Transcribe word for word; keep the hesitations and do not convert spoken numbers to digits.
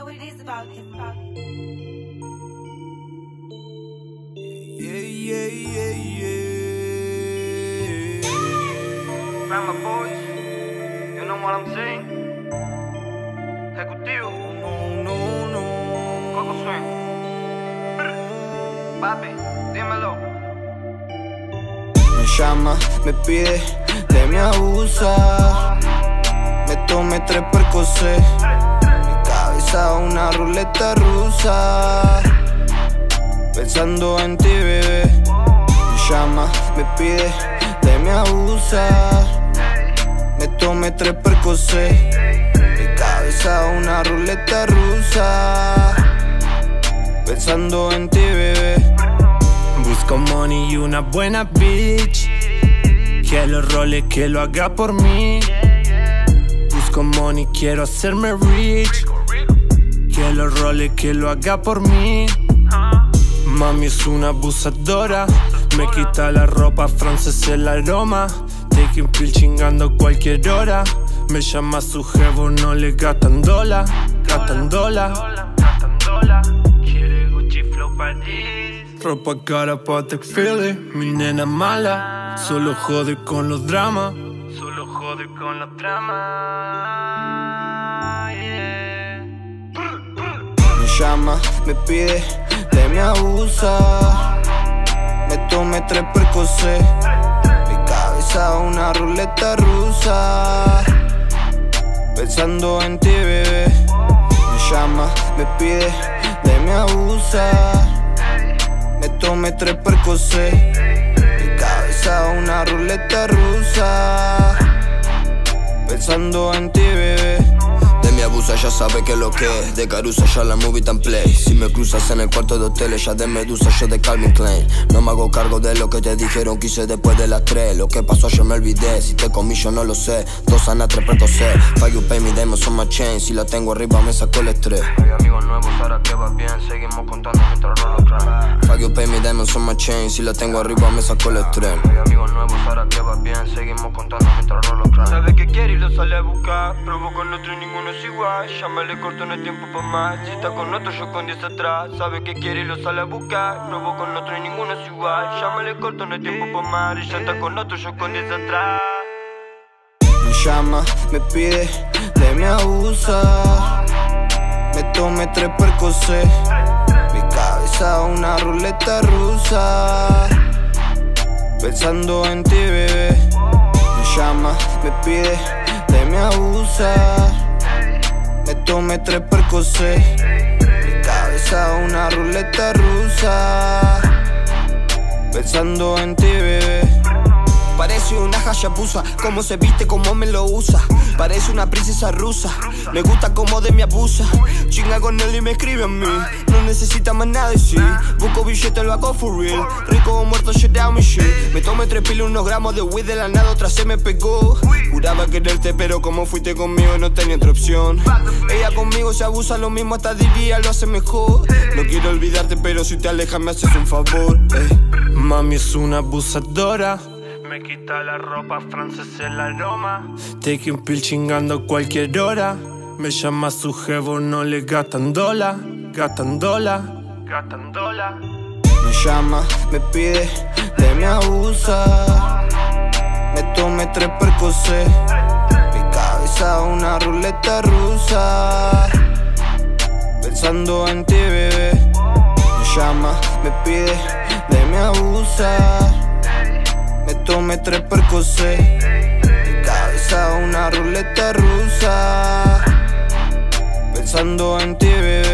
what it is about it. Yeah, yeah, yeah, yeah. Grandma boys, you know what I'm saying? Ejecutivo, No, no, no. Coco Swing. Papi, dímelo. Me llama, me pide, de me abusa. Me tomé tres percocet. Mi cabeza una ruleta rusa. Pensando en ti, bebé. Me llama, me pide, de me abusa. Me tomé tres percocet. Mi cabeza una ruleta rusa. Pensando en ti, bebé. Busco money y una buena bitch, que lo role, que lo haga por mí. Busco money, quiero hacerme rich, que lo role, que lo haga por mí. Mami es una abusadora, me quita la ropa, francés el aroma. Taking pill chingando cualquier hora. Me llama su jevo, no le gatándola, gatándola. Quiere Gucci Flow Paris, ropa cara pa' te feel it. Mi nena mala, solo jode con los dramas, solo jode con los dramas, yeah. Me llama, me pide, de me abusa. Me tomé tres percocet. Mi cabeza una ruleta rusa. Pensando en ti, bebé. Me llama, me pide, de me abusa. Me tomé tres percocet. Mi cabeza una ruleta rusa. Pensando en ti, bebé. De mi abusa ya sabe que lo que es. De Carusa ya la movie tan play. Si me cruzas en el cuarto de hotel, ya de Medusa, yo de Calvin Klein. No me hago cargo de lo que te dijeron que hice después de las tres. Lo que pasó ayer me olvidé, si te comí yo no lo sé. Dos anas, tres percocet. Fuck you pay me, diamonds on my chain. Si la tengo arriba me saco el estrés. Hay amigos nuevos, ahora que va bien. Seguimos contando mientras rolo crime. Fuck you pay me, diamonds on my chain. Si la tengo arriba me saco el estrés. Hay amigos nuevos, ahora que va bien. Seguimos contando mientras rolo crime. Sabe que quiere y lo sale a buscar. Probó con otro y ninguno es igual. Llámale corto, no hay tiempo pa' más. Si está con otro, yo con diez atrás. Sabe que quiere y lo sale a buscar. Probó con otro y ninguno es igual. Llámale corto, no hay tiempo pa' más. Y ya está con otro, yo con diez atrás. Me llama, me pide, de me abusa. Me tomé tres percocet. Mi cabeza una ruleta rusa. Pensando en ti, bebé. Me llama, me pide, de me abusa. Me tomé tres percocet. Mi cabeza una ruleta rusa. Pensando en ti, bebé. Parece una hayabusa, cómo se viste, cómo me lo usa. Parece una princesa rusa, me gusta cómo de mi abusa. Chinga con él y me escribe a mí, no necesita más nada de sí. Busco billete, lo hago for real. Rico o muerto, shit down mi shit. Me tomé tres pilas, unos gramos de weed, de la nada otra se me pegó. Juraba quererte, pero como fuiste conmigo no tenía otra opción. Ella conmigo se abusa, lo mismo hasta diría, lo hace mejor. No quiero olvidarte, pero si te alejas me haces un favor, eh. Mami es una abusadora, me quita la ropa, francés el aroma. Taking pill chingando cualquier hora. Me llama su jevo, no le gatándola, gatándola, gatándola. Me llama, me pide, de me abusa. Me tomé tres percocet. Mi cabeza una ruleta rusa. Pensando en ti, bebé. Me llama, me pide, de me abusa. Me tomé tres percocet. Mi cabeza una ruleta rusa. Pensando en ti, bebé.